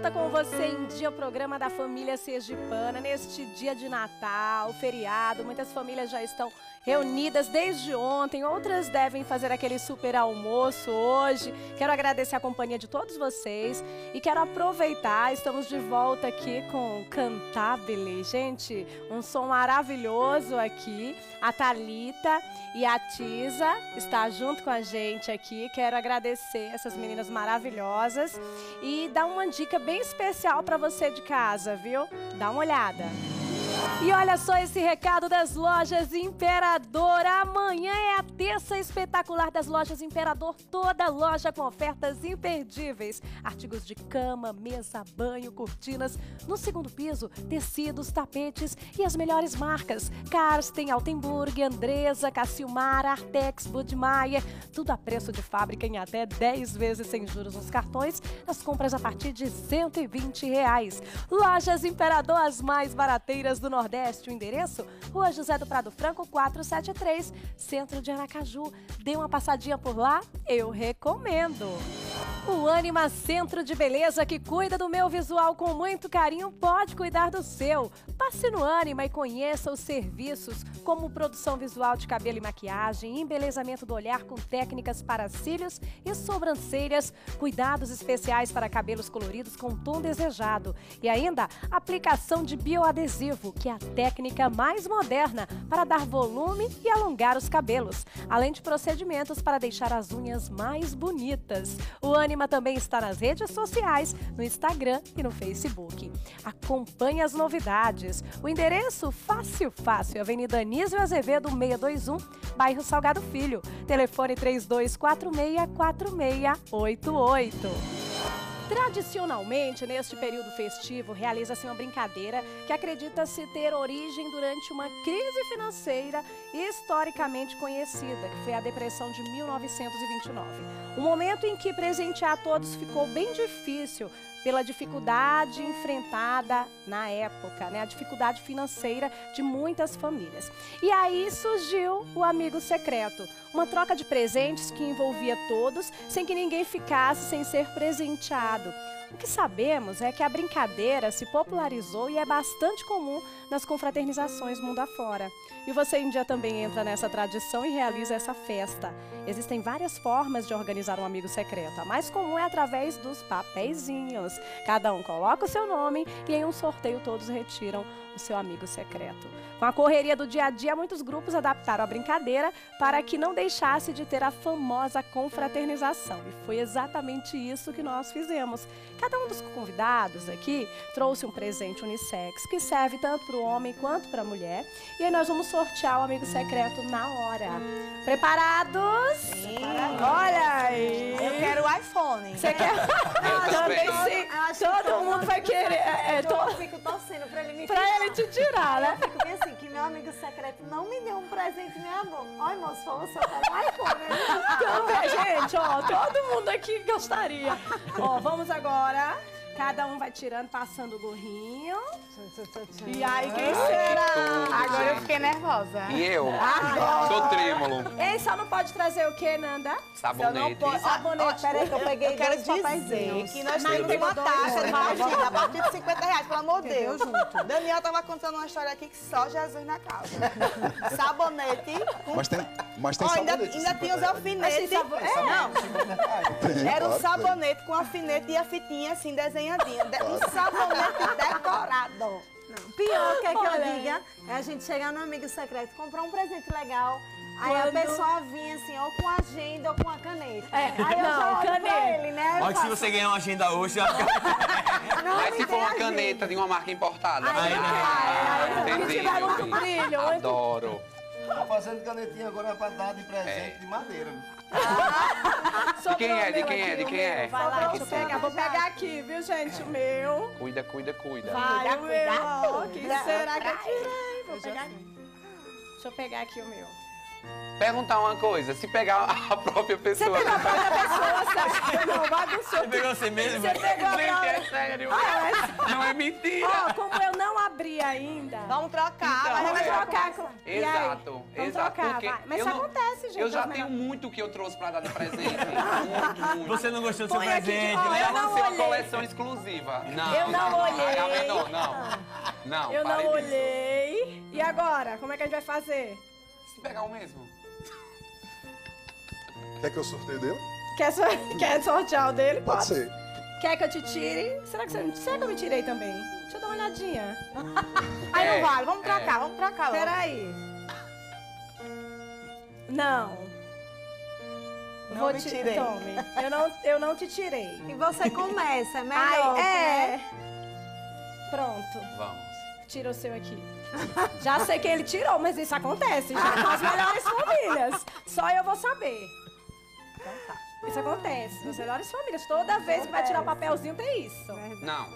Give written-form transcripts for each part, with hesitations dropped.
volta com você em Dia, programa da família sergipana, neste dia de Natal, feriado. Muitas famílias já estão reunidas desde ontem, outras devem fazer aquele super almoço hoje. Quero agradecer a companhia de todos vocês e quero aproveitar, estamos de volta aqui com Cantabile. Gente, um som maravilhoso aqui. A Thalita e a Tisa está junto com a gente aqui. Quero agradecer essas meninas maravilhosas e dar uma dica bem especial para você de casa, viu? Dá uma olhada. E olha só esse recado das Lojas Imperador. Amanhã é a terça espetacular das Lojas Imperador. Toda loja com ofertas imperdíveis. Artigos de cama, mesa, banho, cortinas. No segundo piso, tecidos, tapetes e as melhores marcas. Karsten, Altenburg, Andresa, Cassilmar, Artex, Budmeier. Tudo a preço de fábrica em até 10 vezes sem juros nos cartões. Nas compras a partir de R$120. Lojas Imperador, as mais barateiras do Nordeste. O endereço? Rua José do Prado Franco, 473, Centro de Aracaju. Dê uma passadinha por lá, eu recomendo. O Ânima Centro de Beleza, que cuida do meu visual com muito carinho, pode cuidar do seu. Passe no Ânima e conheça os serviços como produção visual de cabelo e maquiagem, embelezamento do olhar com técnicas para cílios e sobrancelhas, cuidados especiais para cabelos coloridos com tom desejado e ainda aplicação de bioadesivo, que é a técnica mais moderna para dar volume e alongar os cabelos, além de procedimentos para deixar as unhas mais bonitas. O Ânima também está nas redes sociais, no Instagram e no Facebook. Acompanhe as novidades. O endereço fácil, Avenida Anísio Azevedo 621, bairro Salgado Filho. Telefone 3246-4688. Tradicionalmente, neste período festivo, realiza-se uma brincadeira que acredita-se ter origem durante uma crise financeira historicamente conhecida, que foi a Depressão de 1929. Um momento em que presentear todos ficou bem difícil pela dificuldade enfrentada na época, né? A dificuldade financeira de muitas famílias. E aí surgiu o Amigo Secreto, uma troca de presentes que envolvia todos, sem que ninguém ficasse sem ser presenteado. O que sabemos é que a brincadeira se popularizou e é bastante comum nas confraternizações mundo afora. E você um dia também entra nessa tradição e realiza essa festa. Existem várias formas de organizar um amigo secreto. A mais comum é através dos papeizinhos. Cada um coloca o seu nome e em um sorteio todos retiram o seu amigo secreto. Com a correria do dia a dia, muitos grupos adaptaram a brincadeira para que não deixasse de ter a famosa confraternização. E foi exatamente isso que nós fizemos. Cada um dos convidados aqui trouxe um presente unissex que serve tanto para o homem quanto para a mulher. E aí nós vamos sortear o amigo secreto na hora. Preparados? Sim. Olha aí! Eu quero o iPhone. Você quer? Também sim. Todo mundo vai querer. Eu fico torcendo pra ele me tirar. Pra ele te tirar, né? Eu fico bem assim, que meu amigo secreto não me deu um presente, meu amor. Olha, moço, falou só para o iPhone. Também, gente, ó, todo mundo aqui gostaria. Ó, vamos agora. Cada um vai tirando, passando o gorrinho. E aí, quem será? Agora eu fiquei nervosa. E eu? Sou trêmulo. Ei, só não pode trazer o quê, Nanda? Sabonete. Sabonete, peraí que eu peguei Eu quero dois dizer papeizinhos. que nós temos uma taxa de magia a partir de R$50, pelo amor de Deus. Daniel tava contando uma história aqui que só Jesus na casa. Sabonete. Mas tem sabonete. Ainda tinha os alfinetes. Não, era um sabonete com alfinete e a fitinha assim desenhadinha. Um sabonete decorado. Não, pior que eu diga é a gente chegar no amigo secreto, comprar um presente legal. Aí a pessoa vinha assim, ou com agenda ou com a caneta. Aí eu já olho pra ele, né? Olha que se você ganhar uma agenda hoje, já fica... Mas se for uma caneta de uma marca importada. Entendi, muito brilho. Adoro. Tá fazendo canetinha agora pra dar de presente de madeira. De quem é? De quem é? De quem é? Vai lá, deixa eu pegar. Vou pegar aqui, viu, gente? O meu. Cuida. Vai, o meu. O que será que eu tirei? Vou pegar aqui. Deixa eu pegar aqui o meu. Perguntar uma coisa, se pegar a própria pessoa... Você pegou a própria pessoa, sabe? Não, bagunçou. Você pegou você mesmo? Você pegou a Gente, própria... é sério. Não é mentira. Ó, como eu não abri ainda... Vamos trocar. Então, mas Vamos é. trocar. E aí? Exato, Vamos exato. trocar, Porque vai. Mas eu isso não- acontece, gente. Eu já os tenho menores. muito que eu trouxe pra dar de presente. Muito, muito. Você não gostou do seu Põe aqui de presente, volta. né? Eu Eu não lancei uma olhei. coleção exclusiva. Não, Eu não olhei. H menor, não. Não, Eu pare não disso. olhei. E agora? Como é que a gente vai fazer? Se pegar o mesmo. Quer que eu sorteio dele? Quer sortear o dele? Pode ser. Quer que eu te tire? Será que eu me tirei também? Deixa eu dar uma olhadinha. Aí É, não vale, vamos é. trocar, vamos trocar. logo. Peraí. Não. Não me tirei. Tome. Eu não te tirei. E você começa, é melhor. Ai, né? Pronto. Vamos. Tira o seu aqui. Já sei que ele tirou, mas isso acontece já com as melhores famílias. Só eu vou saber. Então tá. Isso acontece nas melhores famílias. Toda vez que vai tirar o papelzinho tem isso. Não.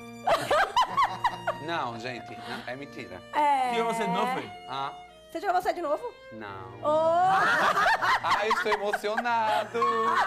Não, gente, não, é mentira. É. Tirou você de novo, foi? Ah, Você tirou você de novo? não. Oh! Ai, estou emocionado.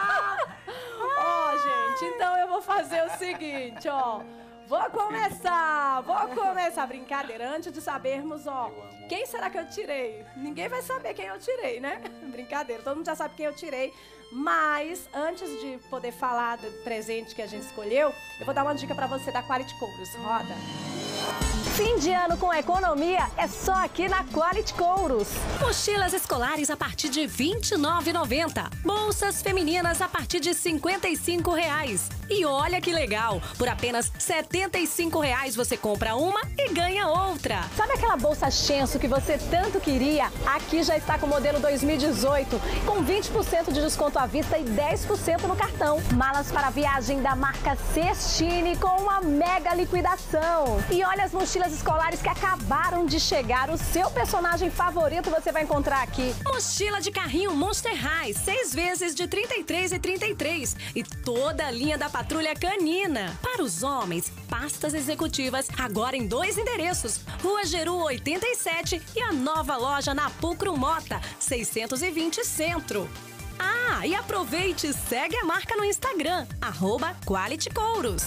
Ó, gente, então eu vou fazer o seguinte, ó. Vou começar. Brincadeira, antes de sabermos, ó. Eu amo. Quem será que eu tirei? Ninguém vai saber quem eu tirei, né? Brincadeira, todo mundo já sabe quem eu tirei. Mas, antes de poder falar do presente que a gente escolheu, eu vou dar uma dica pra você da Quality Couros. Roda. Fim de ano com economia é só aqui na Quality Couros. Mochilas escolares a partir de R$ 29,90. Bolsas femininas a partir de R$ 55,00. E olha que legal, por apenas R$ 75,00 você compra uma e ganha outra. Sabe aquela bolsa Shenso que você tanto queria? Aqui já está com o modelo 2018, com 20% de desconto à vista e 10% no cartão. Malas para viagem da marca Cestine com uma mega liquidação. E olha as mochilas escolares que acabaram de chegar. O seu personagem favorito você vai encontrar aqui. Mochila de carrinho Monster High, 6 vezes de R$ 33,33. E toda a linha da Patrulha Canina. Para os homens, pastas executivas, agora em 2 endereços. Rua Geru 87 e a nova loja na Pulcro Mota, 620 Centro. Ah, e aproveite e segue a marca no Instagram, @QualityCouros.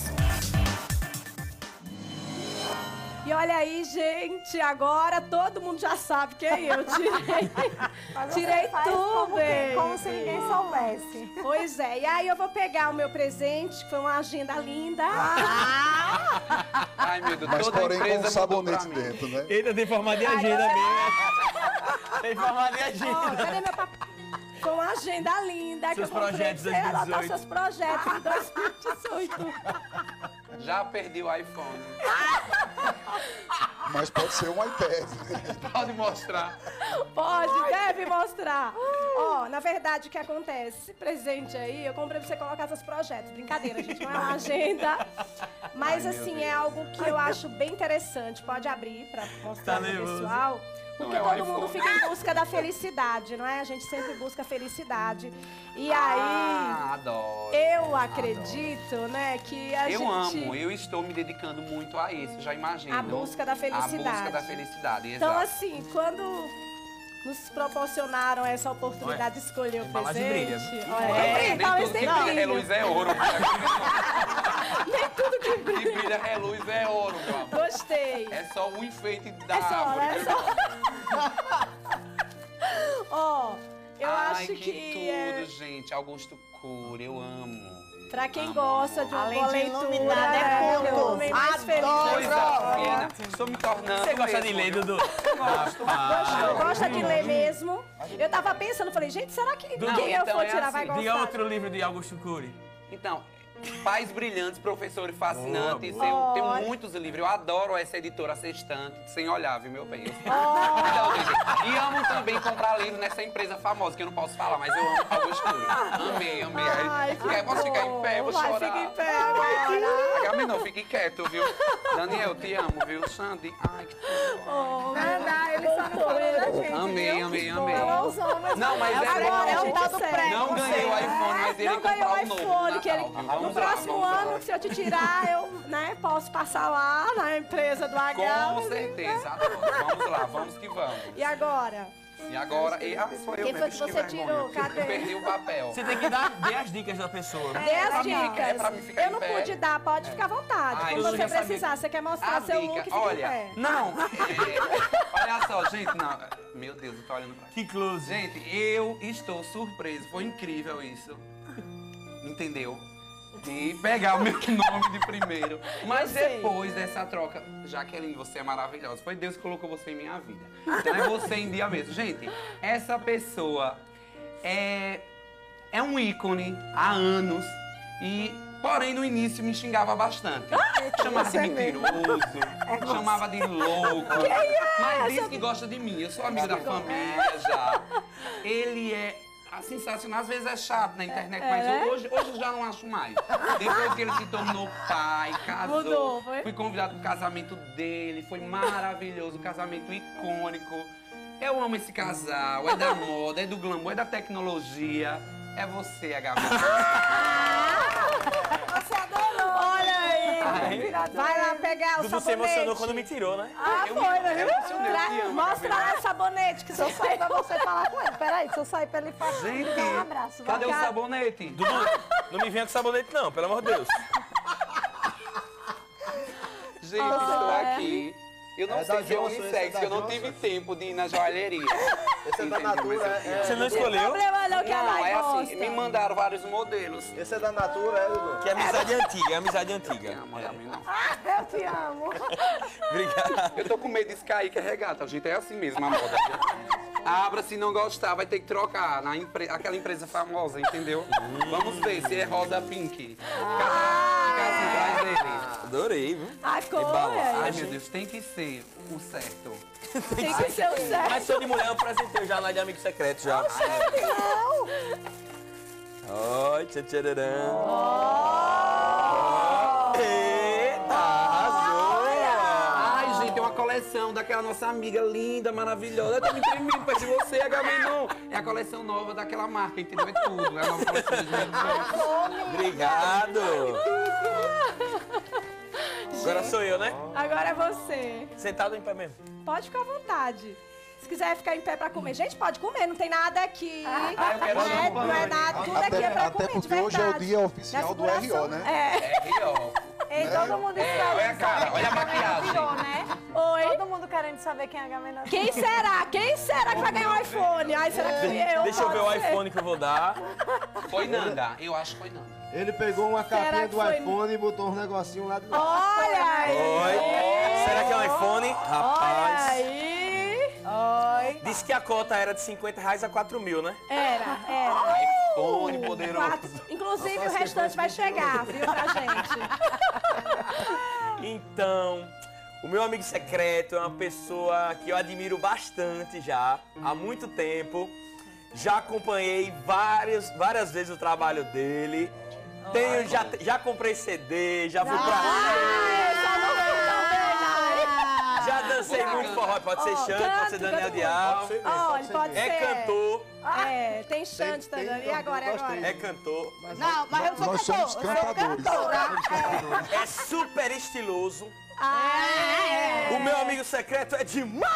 E olha aí, gente, agora todo mundo já sabe quem eu tirei. Mas você Tirei faz tudo, como se ninguém soubesse. Pois é, e aí eu vou pegar o meu presente, que foi uma agenda linda. Ai, meu Deus, Mas toda porém empresa com um sabonete mandou pra mim. dentro, né? Eita, tem formato de agenda mesmo. Tem formato de Ó, agenda. cadê meu papai? Com uma agenda linda. Seus que eu comprei projetos pra você anotar 2018. seus projetos de 2018. Já perdi o iPhone. Mas pode ser um iPad. Pode mostrar. Pode, deve mostrar. Ó, na verdade, o que acontece? Esse presente aí, eu comprei pra você colocar seus projetos. Brincadeira, gente, não é uma agenda. Mas, assim, é algo que eu acho bem interessante. Pode abrir pra mostrar Tá pro nervoso. pessoal. Porque Não é o todo mundo iPhone. fica em busca da felicidade, não é? A gente sempre busca felicidade. E aí, Ah, adoro. eu acredito, né, que a Eu gente... amo, eu estou me dedicando muito a isso, já imagino. A busca da felicidade. A busca da felicidade, Então, exato. assim, quando nos proporcionaram essa oportunidade de escolher o embalagem presente... brilha. Olha, Nem tem, talvez tudo que tenha brilha é brilho. luz é ouro. Nem tudo que Que brilha. brilha é luz é ouro, meu amor. Gostei. É só um enfeite da É só, árvore. é só. Ó, eu Ai, acho que tudo, gente. Augusto Cury, eu amo. pra quem Amo. gosta de uma Além boa de leitura, iluminada, é o culto. homem mais feliz. Adoro. Coisa fina. Estou me tornando Você gosta de mesmo, ler, viu? Dudu? Gosta de ler mesmo. Eu tava pensando, falei, gente, será que Não, quem eu então for é tirar vai assim. gostar? Diga outro livro de Augusto Cury. Então, Pais Brilhantes, Professores Fascinantes. Boa, Eu tenho Olha. muitos livros. Eu adoro essa editora Sextante, sem olhar, viu, meu bem? Então, gente, e amo também comprar livro nessa empresa famosa, que eu não posso falar, mas eu amo Augusto Cury. Amei, amei. Ai, que Posso ficar em pé? Eu vou Vai, chorar. fica em pé agora. Gabi, não, fique quieto, viu? Daniel, te amo, viu? Sandy, ai, que Ele só não falou da gente. amei, amei, amei. Os homens. Não, mas é Agora é bom. o tal do prêmio. Não ganhei o iPhone, mas ele Não ganhou o comprar um novo iPhone, que ele, Natal. no Vamos lá, próximo vamos lá. ano, se eu te tirar, eu, né, posso passar lá na empresa do H. Com certeza, adoro. Vamos lá, vamos que vamos. E agora? E agora, sou eu Quem foi mesmo, que você vergonha. tirou? Cadê? Eu perdi o papel. Você tem que dê as dicas da pessoa. Dê as dicas. É pra mim ficar Eu em não pé. pude dar, pode ficar à vontade. Ah, Quando eu você já sabia. precisar, você quer mostrar A seu dica, look, fica olha, em pé. não, olha só, gente, não, meu Deus, eu tô olhando pra cá. Que close. Gente, eu estou surpreso, foi incrível isso, entendeu? De pegar o meu nome de primeiro. Mas Eu sei. depois dessa troca, Jaqueline, você é maravilhosa, foi Deus que colocou você em minha vida. Então é você em dia mesmo. Gente, essa pessoa é um ícone há anos e, porém, no início me xingava bastante. Chamava de mentiroso, chamava de louco. Mas diz que gosta de mim, eu sou amigo da família já. Ele é sensacional, às vezes é chato na internet, mas hoje eu já não acho mais. Depois que ele se tornou pai, casou, Mudou, foi? fui convidado pro casamento dele, foi maravilhoso, casamento icônico. Eu amo esse casal, é da moda, é do glamour, é da tecnologia. É você, Gabi. Você adorou. Olha aí. Ai. Vai lá pegar o Dudu sabonete. se emocionou quando me tirou, né? Eu Foi, né? eu emocionei, eu te amo, Mostra Gabi. lá o sabonete que Se eu você sair pra você falar com ele. Peraí, se eu sair pra ele falar, Gente, dá um abraço. vai. cadê o sabonete? Dudu, não me venha com sabonete não, pelo amor de Deus. Gente, estou aqui. Eu não É sei da se é Johnson, esse é unissex, da que eu não Johnson. tive tempo de ir na joalheria. Esse é da Entendeu? Natura, Mas eu é. fiz. Você não escolheu? problema não que ela Não, é gosta. assim, me mandaram vários modelos. Esse é da Natura, é, Dudu? Que é amizade antiga, é amizade antiga. Não, mãe, não. Eu te amo. Obrigado. Eu tô com medo de cair, que é regata. Gente, é assim mesmo a moda. Abra, se não gostar, vai ter que trocar na aquela empresa famosa, entendeu? Vamos ver se é rosa pink. Fica assim atrás dele. Adorei, viu? A cor, Ai, é. meu Deus, tem que ser o certo. Tem que ser o certo. Mas sou de mulher, eu apresentei já lá de amigo secreto já. Oi, tchatchararã. Eita, arrasou. Ai, gente, é uma coleção daquela nossa amiga linda, maravilhosa. Eu tô me tremendo perto de você, Agamenon. É a coleção nova daquela marca, entendeu? É tudo. É a nova coleção de 2018. Obrigado. Agora sou eu, né? Agora é você. Sentado ou em pé mesmo? Pode ficar à vontade. Se quiser ficar em pé pra comer. Gente, pode comer, não tem nada aqui. eu quero não, é, champanhe. não é nada, tudo aqui é pra comer, Até de porque hoje é o verdade. dia oficial do RO, né? É. É real. Ei, todo mundo esperando. Olha a cara, olha a maquiagem. Virou, né? Oi? Todo mundo querendo saber quem é a Gamenon. Quem será? Quem será que vai ganhar o iPhone? Ai, será que fui eu? Deixa eu ver Pode o ser. iPhone que eu vou dar. Foi Nanda. Eu acho que foi Nanda. Ele pegou uma Será capinha que do foi- iPhone e botou uns negocinhos lá de lá. Olha aí. Oi. Será que é um iPhone? Olha Rapaz. aí. Oi. Disse que a cota era de R$50 a 4.000, né? Era. iPhone poderoso. Inclusive, o restante vai chegar, viu, pra gente. Então, o meu amigo secreto é uma pessoa que eu admiro bastante já, há muito tempo. Já acompanhei várias vezes o trabalho dele. Tenho, já comprei CD, já fui pra... Já dancei muito forró, pode ser Xande, pode ser Daniel Dial. Olha, pode ser. É cantor, É, tem Xande também. E agora, gostei. é cantor, Não, mas eu não sou Nós cantor. somos Eu sou cantadores. cantora. é super estiloso. É. O meu amigo secreto é demais!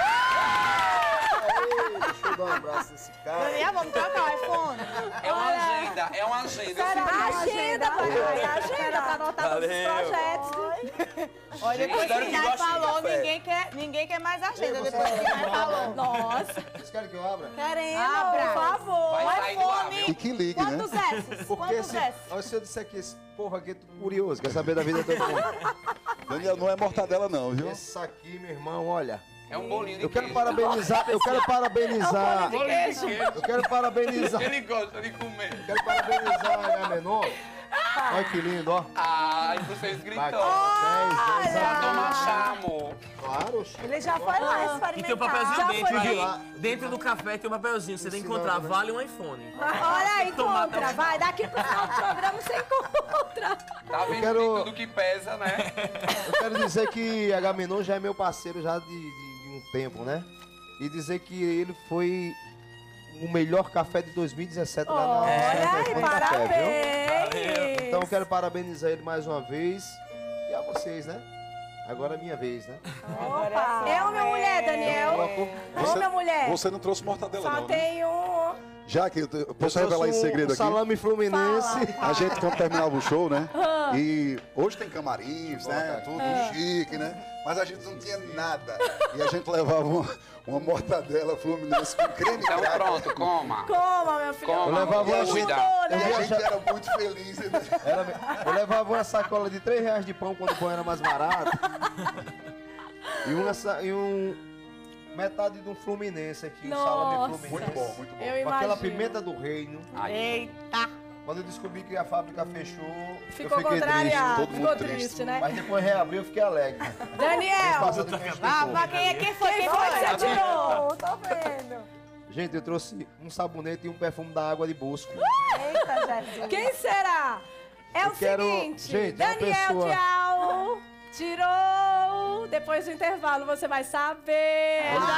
Ei, deixa eu dar um abraço nesse cara. Daniel, vamos trocar o iPhone. É uma agenda, é uma agenda. Eu Será? sempre- Agenda, vai. Agenda pra anotar todos os Valeu. projetos. Olha, depois espero que que Nai gostem de falou, café. ninguém quer mais agenda. Ei, você Depois que vai Nai falar. falou. Nossa. Vocês querem que eu abra? Querendo. Abra, por favor. Vai sair do ar, iPhone. viu? E que ligue, né? Quantos S's? Porque Quantos esse, S's? olha, se eu disser que esse povo aqui é tudo curioso, quer saber da vida de todo mundo. Daniel, não é mortadela não, viu? Esse aqui, meu irmão, olha. É um bolinho de Eu quero queijo. parabenizar, eu quero parabenizar, Bolinho de queijo. eu quero parabenizar, Ele gosta de comer. eu quero parabenizar a Agamenon. Olha que lindo, ó. Ai, vocês Vai, gritou. 10 Pra tomar anos. chá, amor. Claro, Ele já foi lá experimentar. E tem um papelzinho Já dentro, foi viu? lá. Dentro do café tem um papelzinho, você tem que encontrar, Ensinando, né? vale um iPhone. Olha aí, Tomar encontra. até o Vai, daqui pro final do programa você encontra. Tá vendo quero- tudo que pesa, né? eu quero dizer que a Agamenon já é meu parceiro já de um tempo, né? E dizer que ele foi o melhor café de 2017 lá na Olha aí, Café, viu? parabéns. Então eu quero parabenizar ele mais uma vez e a vocês, né? Agora é minha vez, né? Opa! É uma mulher, Daniel? É uma mulher? Você não trouxe mortadela, Só não, né? tem um... Já que eu posso revelar esse segredo aqui? Salame fluminense. A gente, quando terminava o show, né? E hoje tem camarins, né? Tudo chique, né? Mas a gente não tinha nada. E a gente levava uma mortadela fluminense com creme Então cracker. pronto, coma. Coma, meu filho. Coma. Eu levava E a uma gente, Mudou, e né? a gente era muito feliz. Eu levava uma sacola de R$3 de pão quando o pão era mais barato. Metade de um fluminense aqui, um salame Nossa. fluminense. Muito bom, muito bom. Eu Com aquela imagino. pimenta do reino. Eita! Quando eu descobri que a fábrica fechou, Ficou eu fiquei contrariado, triste. ficou triste, né? Mas depois reabriu, eu fiquei alegre. Daniel! Quem foi que Quem foi que você atirou? Tô vendo. Gente, eu trouxe um sabonete e um perfume da água de Bosco. Eita, Jesus. Quem será? É Eu o quero- seguinte, gente, é uma Daniel pessoa- Tchau tirou. Depois do intervalo você vai saber. Vamos